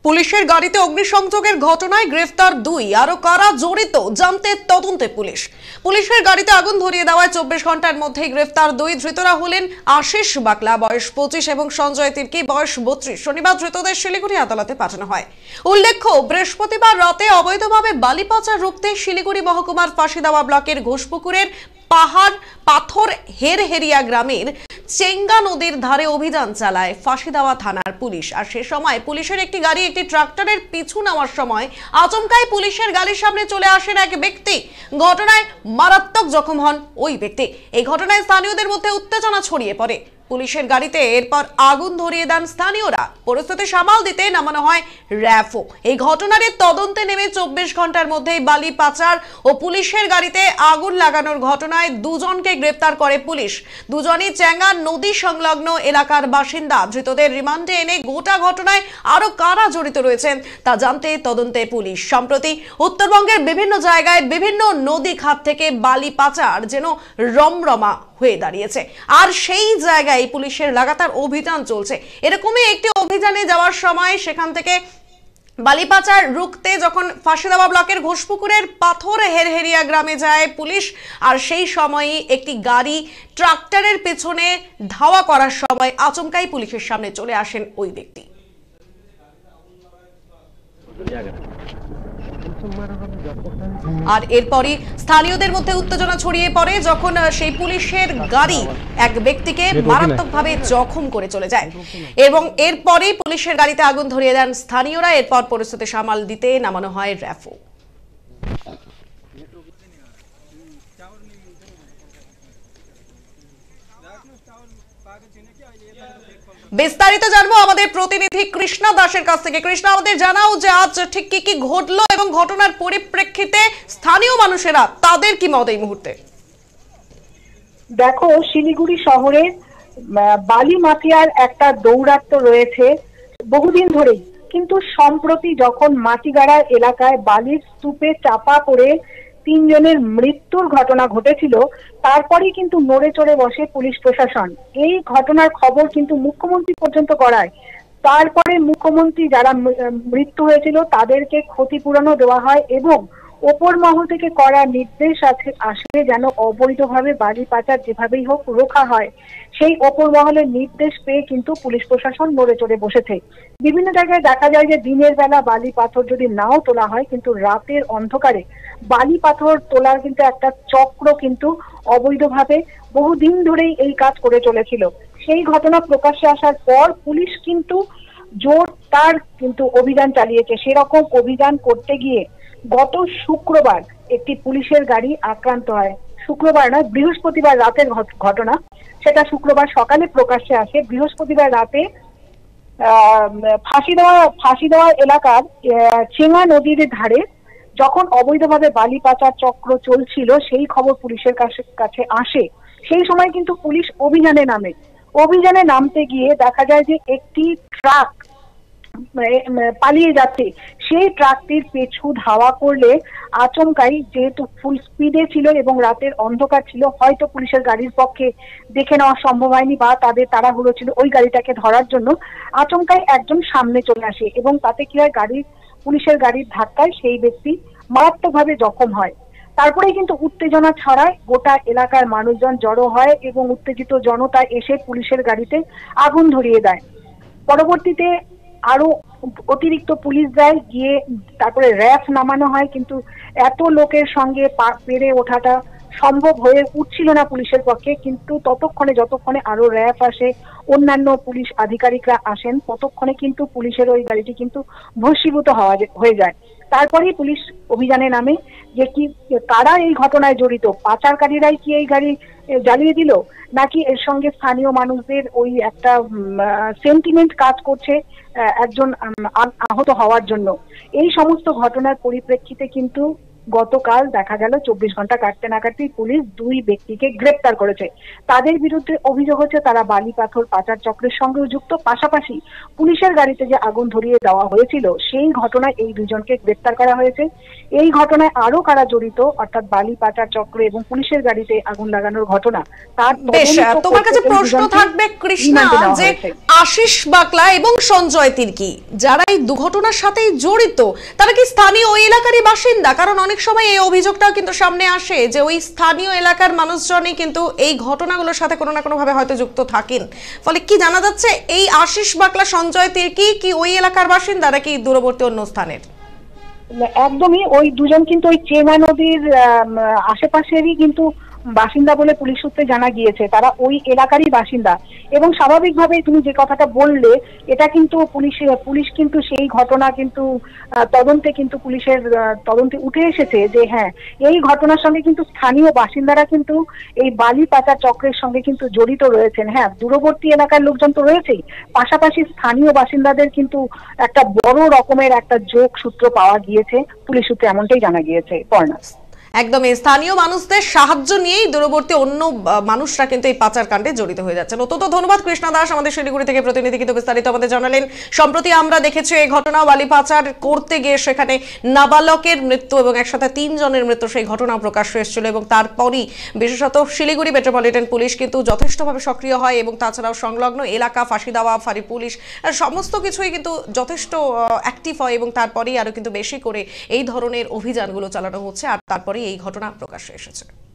পুলিশের গাড়িতে অগ্নিসংযোগের ঘটনায় গ্রেফতার দুই, আরো কারা জড়িত জানতে তদন্তে পুলিশ। পুলিশের গাড়িতে আগুন ধরিয়ে দেওয়ায় 24 ঘন্টার মধ্যেই গ্রেফতার দুই। ধৃতরা হলেন আশিস বাকলা বয়স 25 এবং সঞ্জয় তির্কি বয়স 32। শনিবার ধৃতদের শিলিগুড়ি আদালতে পাঠানো হয়। উল্লেখ্য, বৃহস্পতিবার রাতে অবৈধভাবে বালি পাচার রুখতে শিলিগুড়ি মহকুমার ফাঁসিদাওয়া ব্লকের ঘোষপুকুরের পাহাড় পাথর হেরহেরিয়া গ্রামের চেঙ্গা নদীর ধারে অভিযান চালায় ফাঁসিদাওয়া থানার পুলিশ। আর সে সময় পুলিশের একটি গাড়ি একটি ট্রাক্টরের পিছু নেওয়ার সময় আচমকাই পুলিশের গাড়ির সামনে চলে আসেন এক ব্যক্তি। ঘটনায় মারাত্মক জখম হন ওই ব্যক্তি। এই ঘটনায় স্থানীয়দের মধ্যে উত্তেজনা ছড়িয়ে পড়ে। পুলিশের গাড়িতে এরপর আগুন ধরিয়ে দেন স্থানীয়রা। পরিস্থিতি সামাল দিতে নামানো হয় র্যাফও। এই ঘটনার তদন্তে নেমে 24 ঘন্টার মধ্যেই বালি পাচার ও পুলিশের গাড়িতে আগুন লাগানোর ঘটনায় দুজনকে গ্রেপ্তার করে পুলিশ। দুজনই চেঙ্গা নদী সংলগ্ন এলাকার বাসিন্দা। ধৃতদের রিমান্ডে এনে গোটা ঘটনায় আরো কারা জড়িত রয়েছেন তা জানতে তদন্তে পুলিশ। সম্প্রতি উত্তরবঙ্গের বিভিন্ন জায়গায় বিভিন্ন নদী খাত থেকে বালি পাচার যেন রমরমা হয়ে দাঁড়িয়েছে। আর সেই জায়গায় পুলিশের লাগাতার অভিযান চলছে। এরকমই একটি অভিযানে যাওয়ার সময় সেখান থেকে বালি পাচার রুখতে যখন ফাঁসিদাওয়া ব্লকের ঘোষপুকুরের পাথর হেরহেরিয়া গ্রামে যায় পুলিশ, আর সেই সময়ই একটি গাড়ি ট্রাক্টরের পেছনে ধাওয়া করার সময় আচমকাই পুলিশের সামনে চলে আসেন ওই ব্যক্তি। আর এরপরই স্থানীয়দের মধ্যে উত্তেজনা ছড়িয়ে পড়ে যখন সেই পুলিশের গাড়ি এক ব্যক্তিকে মারাত্মকভাবে জখম করে চলে যায় এবং এরপরই পুলিশের গাড়িতে আগুন ধরিয়ে দেন স্থানীয়রা। এরপর পরিস্থিতি সামাল দিতে নামানো হয় র্যাফও। বিস্তারিত জানবো আমাদের প্রতিনিধি কৃষ্ণা দাসের কাছ থেকে। কৃষ্ণা, আমাদের জানাও যে আজ ঠিক কি কি ঘটলো এবং ঘটনার পরিপ্রেক্ষিতে স্থানীয় মানুষেরা তাদের কি মত এই মুহূর্তে? দেখো, শিলিগুড়ি শহরে বালি মাফিয়ার একটা দৌরাত্ম্য রয়েছে বহুদিন ধরেই, কিন্তু সম্প্রতি যখন মাটিগাড়া এলাকায় বালির স্তূপে চাপা পড়ে 3 জনের মৃত্যুর ঘটনা ঘটেছিল, তারপরেই কিন্তু নড়ে চড়ে বসে পুলিশ প্রশাসন। এই ঘটনার খবর কিন্তু মুখ্যমন্ত্রী পর্যন্ত করায়। তারপরে মুখ্যমন্ত্রী যারা মৃত্যু হয়েছিল তাদেরকে ক্ষতিপূরণও দেওয়া হয় এবং ওপর মহল থেকে করা নির্দেশ আসে যেন অবৈধভাবে বালি পাচার যেভাবেই হোক রোখা হয়। সেই ওপর মহলের নির্দেশ পেয়ে কিন্তু পুলিশ প্রশাসন নড়ে চড়ে বসেছে। বিভিন্ন জায়গায় দেখা যায় যে দিনের বেলা বালি পাথর যদি নাও তোলা হয়, কিন্তু রাতের অন্ধকারে বালি পাথর তোলার কিন্তু একটা চক্র কিন্তু অবৈধভাবে বহুদিন ধরেই এই কাজ করে চলেছিল। সেই ঘটনা প্রকাশ্যে আসার পর পুলিশ কিন্তু জোরদার কিন্তু অভিযান চালিয়েছে। সেরকম অভিযান করতে গিয়ে গত শুক্রবার একটি পুলিশের গাড়ি আক্রান্ত হয়। শুক্রবার নয়, বৃহস্পতিবার রাতের ঘটনা। সেটা শুক্রবার সকালে প্রকাশ্যে আসে। বৃহস্পতিবার রাতে ফাঁসিদাওয়া এলাকার চেঙ্গা নদীর ধারে যখন অবৈধভাবে বালি পাচার চক্র চলছিল, সেই খবর পুলিশের কাছে আসে। সেই সময় কিন্তু পুলিশ অভিযানে নামে। অভিযানে নামতে গিয়ে দেখা যায় যে একটি ট্রাক পালিয়ে যাচ্ছে। সেই ট্রাকটির পেছু ধাওয়া করলে আচমকাই, যেহেতু ফুল স্পিডে ছিল এবং রাতের অন্ধকার ছিল, হয়তো পুলিশের গাড়ির পক্ষে দেখে নেওয়া সম্ভব হয়নি বা তাদের তাড়াহুড়ো ছিল ওই গাড়িটাকে ধরার জন্য। আচমকাই একজন সামনে চলে আসে এবং তাতে কি হয়, পুলিশের গাড়ির ধাক্কায় সেই ব্যক্তি মারাত্মকভাবে জখম হয়। তারপরে কিন্তু উত্তেজনা ছড়ায়, গোটা এলাকার মানুষজন জড়ো হয় এবং উত্তেজিত জনতা এসে পুলিশের গাড়িতে আগুন ধরিয়ে দেয়। পরবর্তীতে আরো অতিরিক্ত পুলিশ যায়, গিয়ে তারপরে র্যাফ নামানো হয়, কিন্তু এত লোকের সঙ্গে পেরে ওঠাটা সম্ভব হয়ে উঠছিল না পুলিশের পক্ষে। কিন্তু যতক্ষণে আরো র্যাফ আসে, অন্যান্য পুলিশ আধিকারিকরা আসেন, ততক্ষণে কিন্তু পুলিশের ওই গাড়িটি কিন্তু ভস্মীভূত হয়ে যায়। তারপরেই পুলিশ অভিযানে নামে যে কি কারা এই ঘটনায় জড়িত, পাচারকারীরাই কি এই গাড়ি জ্বালিয়ে দিল, নাকি এর সঙ্গে স্থানীয় মানুষদের ওই একটা সেন্টিমেন্ট কাজ করছে একজন আহত হওয়ার জন্য। এই সমস্ত ঘটনার পরিপ্রেক্ষিতে কিন্তু গতকাল দেখা গেল 24 ঘন্টা কাটতে না কাটতেই পুলিশ 2 ব্যক্তিকে গ্রেপ্তার করেছে। তাদের বিরুদ্ধে অভিযোগ হচ্ছে তারা বালি পাথর পাচার চক্রের সঙ্গেও যুক্ত। পাশাপাশি পুলিশের গাড়িতে যে আগুন ধরিয়ে দেওয়া হয়েছিল সেই ঘটনায় এই দুজনকে গ্রেপ্তার করা হয়েছে। এই ঘটনায় আরো কারা জড়িত, অর্থাৎ বালি পাচার চক্র এবং পুলিশের গাড়িতে আগুন লাগানোর ঘটনা, তার বেশ, তোমার কাছে প্রশ্ন থাকবে কৃষ্ণা যে আশিস বাকলা এবং সঞ্জয় তির্কি যারা এই দুর্ঘটনার সাথে জড়িত, তারা কি স্থানীয় ওই এলাকারই বাসিন্দা? কারণ অনেক সময় এই অভিযোগটাও কিন্তু সামনে আসে যে ওই স্থানীয় এলাকার মানুষজনই কিন্তু এই ঘটনাগুলোর সাথে কোনো না কোনো ভাবে হয়তো যুক্ত থাকেন। ফলে কি জানা যাচ্ছে এই আশিস বাকলা সঞ্জয় তির্কি কি ওই এলাকার বাসিন্দা নাকি দূরবর্তী অন্য স্থানের? একদমই, ওই দুজন কিন্তু ওই চেঙ্গা নদীর আশেপাশেরই কিন্তু বাসিন্দা বলে পুলিশ সূত্রে জানা গিয়েছে। তারা ওই এলাকারই বাসিন্দা এবং স্বাভাবিকভাবেই তুমি যে কথাটা বললে এটা কিন্তু পুলিশ কিন্তু সেই ঘটনা কিন্তু পুলিশের তদন্তে উঠে এসেছে যে হ্যাঁ, এই ঘটনার সঙ্গে কিন্তু স্থানীয় বাসিন্দারা কিন্তু এই বালি পাচার চক্রের সঙ্গে কিন্তু জড়িত রয়েছেন। হ্যাঁ, দূরবর্তী এলাকার লোকজন তো রয়েছেই, পাশাপাশি স্থানীয় বাসিন্দাদের কিন্তু একটা বড় রকমের একটা যোগসূত্র পাওয়া গিয়েছে পুলিশ সূত্রে, এমনটাই জানা গিয়েছে। পর্ণা, একদমই স্থানীয় মানুষদের সাহায্য নিয়েই দূরবর্তী অন্য মানুষরা কিন্তু এই পাচার কাণ্ডে জড়িত হয়ে যাচ্ছেন। অত্যন্ত ধন্যবাদ কৃষ্ণা দাস, আমাদের শিলিগুড়ি থেকে প্রতিনিধি কিন্তু বিস্তারিত আমাদের জানালেন। সম্প্রতি আমরা দেখেছি এই ঘটনা, বালি পাচার করতে গিয়ে সেখানে নাবালকের মৃত্যু এবং একসাথে 3 জনের মৃত্যু, সেই ঘটনা প্রকাশ্যে এসেছিল এবং তারপরই বিশেষত শিলিগুড়ি মেট্রোপলিটন পুলিশ কিন্তু যথেষ্টভাবে সক্রিয় হয় এবং তাছাড়াও সংলগ্ন এলাকা, ফাঁসি দেওয়া, ফাঁড়ি পুলিশ সমস্ত কিছুই কিন্তু যথেষ্ট অ্যাক্টিভ হয় এবং তারপরেই আরো কিন্তু বেশি করে এই ধরনের অভিযানগুলো চালানো হচ্ছে আর তারপরে এই ঘটনা প্রকাশ্যে এসেছে।